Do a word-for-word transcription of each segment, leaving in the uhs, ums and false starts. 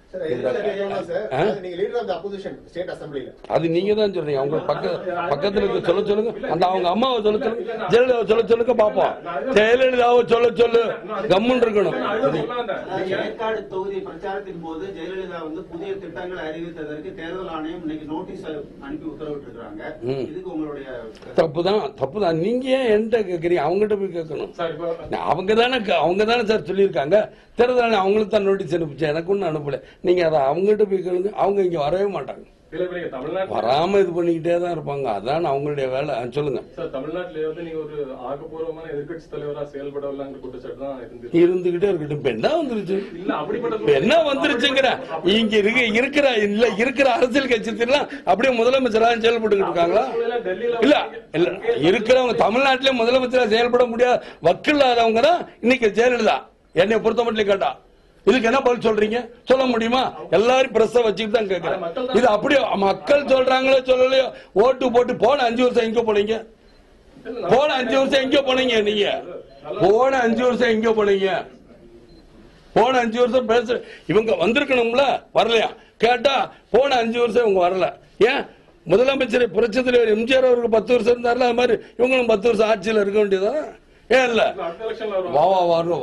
அது நீங்க தான் சொல்றீங்க. அவங்க பக்க பக்கத்துல இருக்க சொல்ல சொல்லுங்க, அந்த அவங்க அம்மாவை சொல்ல சொல்லுங்க, ஜெயலலிதாவை சொல்ல சொல்லுங்க பாப்போம். ஜெயலலிதாவை சொல்ல சொல்லு, கம்முன்னு இருக்கணும். ஏற்காடு தொகுதி பிரச்சாரத்தின் போது ஜெயலலிதா வந்து புதிய திட்டங்களை அறிவித்ததற்கு தேர்தல் ஆணையம் இன்னைக்கு நோட்டீஸ் அனுப்பி உத்தரவிட்டு இருக்காங்க. இதுக்கு உங்களுடைய தப்புதான், தப்புதான். நீங்க ஏன் என்கிட்ட கேக்குறீங்க? அவங்ககிட்ட போய் கேட்கணும். அவங்க தானே அவங்க தானே சார் சொல்லியிருக்காங்க. தேர்தல் அவங்களுக்கு தான் நோட்டீஸ் அனுப்பிச்சு, எனக்கு ஒன்னும் அனுப்பல. நீங்க அதை அவங்ககிட்ட போய் கேளுங்க. அவங்க இங்க வரவே மாட்டாங்க, வராம இது பண்ணிக்கிட்டே தான் இருப்பாங்க. அதான் அவங்களுடைய வேலை. சொல்லுங்க. தமிழ்நாட்டிலே வந்து நீங்க ஒரு ஆக்கப்பூர்வமான எதிர்கட்சி தலைவரா செயல்படலாங்கிற குற்றச்சாட்டு தான் இருந்துகிட்டே இருக்கட்டும். இப்ப என்ன வந்துருச்சு? என்ன வந்துருச்சுங்கிற இங்க இருக்க இருக்கிற இல்ல இருக்கிற அரசியல் கட்சி எல்லாம் அப்படியே முதலமைச்சராக செயல்பட்டு இருக்காங்களா? இல்ல இல்ல இருக்கிறவங்க தமிழ்நாட்டிலே முதலமைச்சராக செயல்பட முடியாத வக்கில்லாதவங்க தான் இன்னைக்கு ஜெயலலிதா. என்னை பொறுத்த மட்டும் கேட்டா இதுக்கு என்ன பதில் சொல்றீங்க? சொல்ல முடியுமா? எல்லாரும் பிரஸ் வச்சுட்டு தான் கேட்கிறேன். இது அப்படியே மக்கள் சொல்றாங்களோ சொல்லலையோ, ஓட்டு போட்டு போன அஞ்சு வருஷம் எங்க போனீங்க? போன அஞ்சு வருஷம் எங்க போனீங்க? நீங்க போன அஞ்சு வருஷம் எங்க போனீங்க? போன அஞ்சு வருஷம் பேச இவங்க வந்திருக்கணும்ல, வரலையா? கேட்டா போன அஞ்சு வருஷம் இவங்க வரல. ஏன்? முதலமைச்சர் புரட்சி தலைவர் எம்ஜிஆர் அவருக்கு பத்து வருஷம் இருந்தாருல, அது மாதிரி இவங்களும் பத்து வருஷம் ஆட்சியில் இருக்க வேண்டியதான். ஏன் இல்ல வாவா வாரும்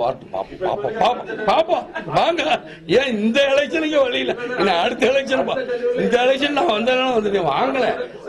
பாப்பா வாங்க. ஏன் இந்த எலெக்ஷனுக்கு வழியில அடுத்த எலெக்ஷன் இந்த எலெக்ஷன் நான் வந்தேன் வந்துட்டேன் வாங்கல.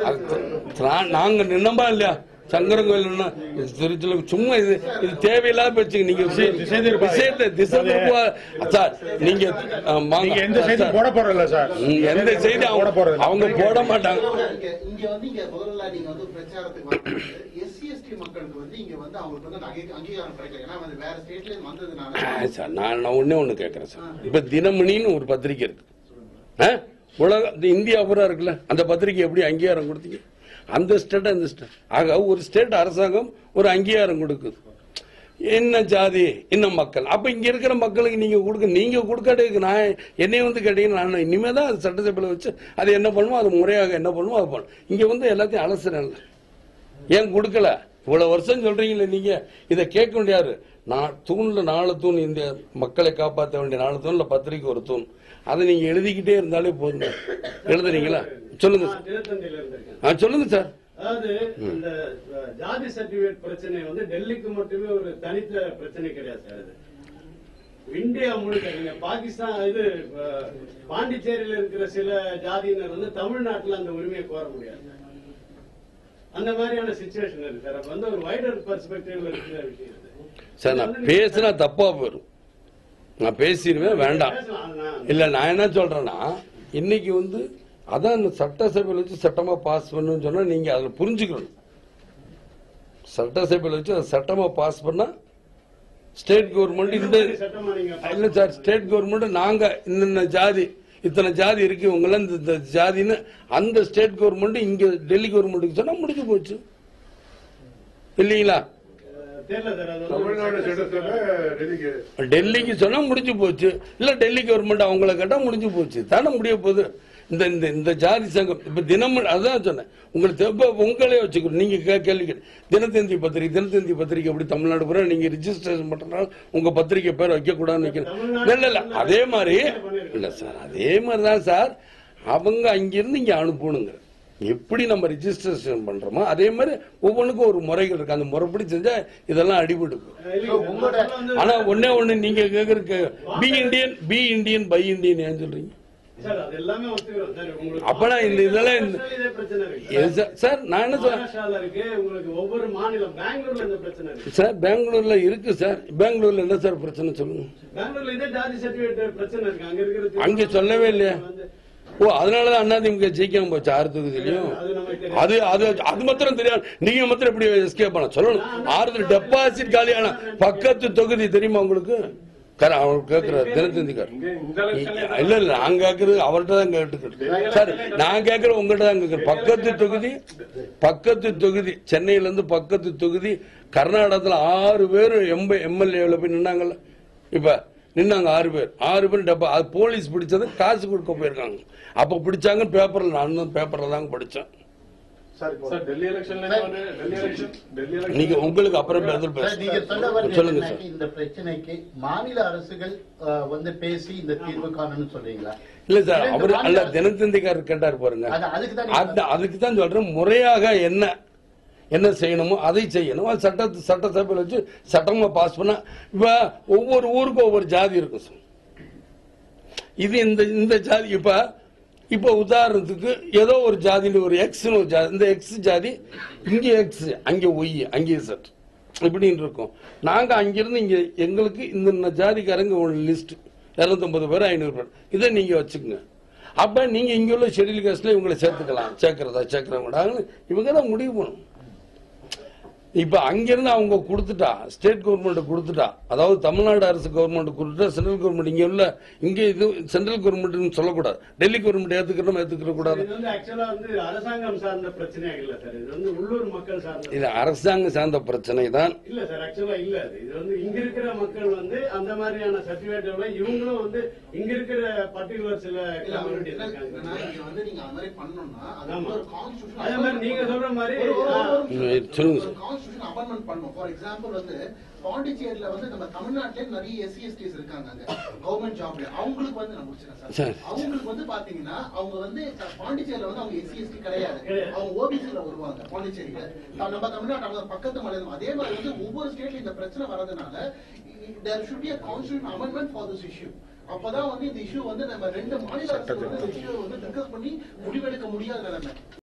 நாங்க நின்னம்பா இல்லையா சங்கரன் கோயில் திருச்சில சும்மா இது இது தேவையில்லாத பேச்சு. நீங்க விஷயத்தை திசை திருப்பா சார். நீங்க எந்த செய்தி போட போறல சார், எந்த செய்தி அவங்க போட மாட்டாங்க. இங்க வந்து இங்க முதல்ல நீங்க வந்து பிரச்சாரத்துக்கு எஸ்சி எஸ்டி மக்களுக்கு வந்து இங்க வந்து அவங்களுக்கு வந்து அங்கீகாரம் கிடைக்கல. ஏன்னா வந்து வேற ஸ்டேட்ல இருந்து வந்ததுனால சார் நான் ஒன்னே ஒண்ணு கேட்கறேன் சார். இப்ப தினமணின்னு ஒரு பத்திரிகை இருக்கு, உலக இந்தியா பூரா இருக்குல்ல, அந்த பத்திரிகை எப்படி அங்கீகாரம் கொடுத்தீங்க? அந்த ஸ்டேட் அந்த ஸ்டேட் ஆக ஒரு ஸ்டேட் அரசாங்கம் ஒரு அங்கீகாரம் கொடுக்குது. என்ன ஜாதி என்ன மக்கள், அப்ப இங்க இருக்கிற மக்களுக்கு நீங்க கொடுக்க நீங்க கொடுக்காட்டே நான் என்னைய வந்து கேட்டீங்கன்னா நான் இனிமே தான் அது சட்டசபையில் வச்சு அது என்ன பண்ணுவோம், அது முறையாக என்ன பண்ணுவோம் அது பண்ணும். இங்க வந்து எல்லாத்தையும் அலசுறேன். ஏன் கொடுக்கல? இவ்வளவு வருஷம் சொல்றீங்களே நீங்க, இதை கேட்க வேண்டியாரு? நான் தூண்ல நாலு தூண், இந்த மக்களை காப்பாற்ற வேண்டிய நாலு தூண்ல பத்திரிக்கை ஒரு தூண். அதை நீங்க எழுதிக்கிட்டே இருந்தாலே போதுங்க. எழுதுறீங்களா? சொல்லுங்க சார். சொல்லுங்க சார். அதாவது இந்த ஜாதி சர்டிபிகேட் பிரச்சனை வந்து டெல்லிக்கு மட்டுமே ஒரு தனித்த பிரச்சனை கிடையாது சார். இந்தியா முழுக்க பாகிஸ்தான் இது பாண்டிச்சேரியில இருக்கிற சில ஜாதியினர் வந்து தமிழ்நாட்டில் அந்த உரிமையை கோர முடியாது. அந்த மாதிரியான சிச்சுவேஷன் இருக்கு சார். வந்து ஒரு வைடர் பெர்ஸ்பெக்டிவ்ல இருக்கிற விஷயம் சார். நான் பேசினா தப்பா போயிடும், நான் பேசிடுவேன், வேண்டாம். இல்ல நான் என்ன சொல்றேன்னா, இன்னைக்கு வந்து அதான் சட்டசபையில் வச்சு சட்டமா பாஸ் பண்ணு சொன்னா நீங்க அதுல புரிஞ்சுக்கணும். சட்டசபையில் வச்சு அதை சட்டமா பாஸ் பண்ணா ஸ்டேட் கவர்மெண்ட் இந்த இல்ல சார், ஸ்டேட் கவர்மெண்ட் நாங்க இந்த ஜாதி இத்தனை ஜாதி இருக்கு உங்கள இந்த ஜாதின்னு அந்த ஸ்டேட் கவர்மெண்ட் இங்க டெல்லி கவர்மெண்ட்டுக்கு சொன்னா முடிஞ்சு போச்சு இல்லீங்களா? டெல்லிக்கு சொன்னா முடிஞ்சு போச்சு. இல்ல டெல்லி கவர்மெண்ட் அவங்கள கேட்டா முடிஞ்சு போச்சு தானே முடிய போகுது. இந்த இந்த ஜாதி சங்கம் இப்ப தினமும் அதான் சொன்னேன் உங்களுக்கு உங்களே வச்சுக்கணும். நீங்க கேள்வி தினத்தந்தி பத்திரிகை தினத்தந்தி பத்திரிகை எப்படி தமிழ்நாடு பூரா நீங்க ரிஜிஸ்ட்ரேஷன் பண்றதுனால உங்க பத்திரிகை பேர் வைக்க கூடாதுன்னு வைக்கணும். இல்ல இல்ல அதே மாதிரி இல்ல சார், அதே மாதிரிதான் சார் அவங்க அங்கிருந்து இங்க அனுப்பணுங்க. எப்படி நம்ம ரிஜிஸ்ட்ரேஷன் பண்றோமோ அதே மாதிரி ஒவ்வொன்றுக்கும் ஒரு முறைகள் இருக்கு. அந்த முறைப்படி செஞ்சா இதெல்லாம் அடிபட்டு. ஆனா ஒன்னே ஒண்ணு நீங்க கேக்குறதுக்கு be Indian be Indian buy Indian ஏன் சொல்றீங்க? அப்பனா இந்த இதெல்லாம் சார் நான் என்ன சொல்றேன் சார், பெங்களூர்ல இருக்கு சார். பெங்களூர்ல என்ன சார் பிரச்சனை சொல்லுங்க? அங்க சொல்லவே இல்லையா? ஓ அதனாலதான் அதிமுக ஜெயிக்காம போச்சு ஆறு தொகுதியிலையும். அது அது அது மாத்திரம் தெரியாது. நீங்க மாத்திரம் எப்படி எஸ்கேப் பண்ண சொல்லணும். ஆறு டெபாசிட் காலியான பக்கத்து தொகுதி தெரியுமா உங்களுக்கு? அவர் கேட்கிறார் தினத்தந்திக்கார். இல்ல இல்ல நான் கேட்கறது அவர்கிட்ட தான் கேட்டுக்கிறேன் சார். நான் கேட்கறது உங்கள்கிட்ட தான் கேட்கிறேன். பக்கத்து தொகுதி பக்கத்து தொகுதி சென்னையில இருந்து பக்கத்து தொகுதி கர்நாடகத்துல ஆறு பேர் எம்ப எம்எல்ஏல போய் நின்னாங்கல்ல. இப்ப நின்னாங்க ஆறு பேர் ஆறு பேர் டப்பா அது போலீஸ் பிடிச்சது காசு கொடுக்க போயிருக்காங்க. அப்ப பிடிச்சாங்க பேப்பர்ல, நான் பேப்பர்ல தாங்க படிச்சேன். சார் டெல்லி எலெக்ஷன்ல டெல்லி எலெக்ஷன் டெல்லி எலெக்ஷன் நீங்க உங்களுக்கு அப்புறம் பதில் சார், நீங்க சொல்ல பேச சொல்லுங்க வர்றது சார். இந்த பிரச்சனைக்கு மாநில அரசுகள் அஹ், வந்து பேசி இந்த தீர்வு காணணும்னு சொல்றீங்களா? இல்ல சார், இல்ல, இந்த அவரு மாநில அல்ல அரசு- தினத்தந்திக்காரர் கேட்டார் பாருங்க. அது- அதுக்கு தான் அந்த அதுக்கு தான் சொல்றேன், முறையாக என்ன என்ன செய்யணுமோ அதை செய்யணும். அது சட்ட சட்டசபையில் வச்சு சட்டமா பாஸ் பண்ண. இப்ப ஒவ்வொரு ஊருக்கும் ஒவ்வொரு ஜாதி இருக்கும் சார். இது இந்த இந்த ஜாதி இப்ப இப்ப உதாரணத்துக்கு ஏதோ ஒரு ஜாதியில ஒரு எக்ஸ் ஒரு ஜாதி, இந்த எக்ஸ் ஜாதி இங்க எக்ஸ் அங்க ஒய் அங்கே செட் இப்படின்னு இருக்கும். நாங்க அங்கிருந்து இங்க எங்களுக்கு இந்த ஜாதிக்காரங்க ஒரு லிஸ்ட் இருநூத்தி ஐம்பது பேர் ஐநூறு பேர் இதை நீங்க வச்சுக்கோங்க. அப்ப நீங்க இங்க உள்ள ஷெட்யூல் காஸ்ட்ல இவங்களை சேர்த்துக்கலாம், சேர்க்கிறதா சேர்க்கிறவங்க இவங்க தான் முடிவு பண்ணும். இப்ப அங்கிருந்து அவங்க கொடுத்துட்டா, ஸ்டேட் கவர்மெண்ட் கொடுத்துட்டா, அதாவது தமிழ்நாடு அரசு கவர்மெண்ட் கொடுத்துட்டா, சென்ட்ரல் கவர்மெண்ட் இங்க உள்ள இங்க இது சென்ட்ரல் கவர்மெண்ட் சொல்லக்கூடாது, டெல்லி கவர்மெண்ட் ஏத்துக்கிறோம் ஏத்துக்கிற கூடாது. இது வந்து ஆக்சுவலா வந்து அரசாங்கம் சார்ந்த பிரச்சனையாக இல்ல சார், இது வந்து உள்ளூர் மக்கள் சார்ந்த. இது அரசாங்கம் சார்ந்த பிரச்சனை தான். இல்ல சார், ஆக்சுவலா இல்ல அது. இது வந்து இங்க இருக்கிற மக்கள் வந்து அந்த மாதிரியான சர்டிபிகேட்டோட இவங்களும் வந்து இங்க இருக்கிற பர்டிகுலர் சில இல்ல, அவர் கம்யூனிட்டி என்ன இருக்காங்க. கேக்குறேன்னா, இங்க வந்து நீங்க அது மாதிரி பண்ணணும்னா, அது ஆமா. ஒரு constitution அதே மாதிரி நீங்க சொல்ற மாதிரி ஒரு- ஒரு- ஒரு- ஒரு- ம், சொல்லுங்க ஒரு சார். constitution amendment பண்ணணும். For example வந்து பாண்டிச்சேரியில வந்து நம்ம தமிழ்நாட்டிலே நிறைய எஸ்சி எஸ்டிஸ் இருக்காங்க அங்க கவர்மெண்ட் ஜாப்ல. அவங்களுக்கு வந்து நான் முடிச்சிடறேன் சார். சரி. அவங்களுக்கு வந்து பாத்தீங்கன்னா அவங்க வந்து பாண்டிச்சேரியில வந்து அவங்க எஸ்சி எஸ்டி கிடையாது, அவங்க ஓபிசில வருவாங்க பாண்டிச்சேரியில. த- நம்ம தமிழ்நாட்டு அவங்க பக்கத்து மாநிலம். அதே மாதிரி வந்து ஒவ்வொரு ஸ்டேட்ல இந்த பிரச்சனை வரதுனால there should be a constitutional amendment for this issue. அப்பதான் வந்து இந்த இஷ்யூ வந்து நம்ம ரெண்டு மாநில அரசு வந்து இந்த இஷ்யூ வந்து டிஸ்கஸ் பண்ணி முடிவெடுக்க முடியாத நிலைமை.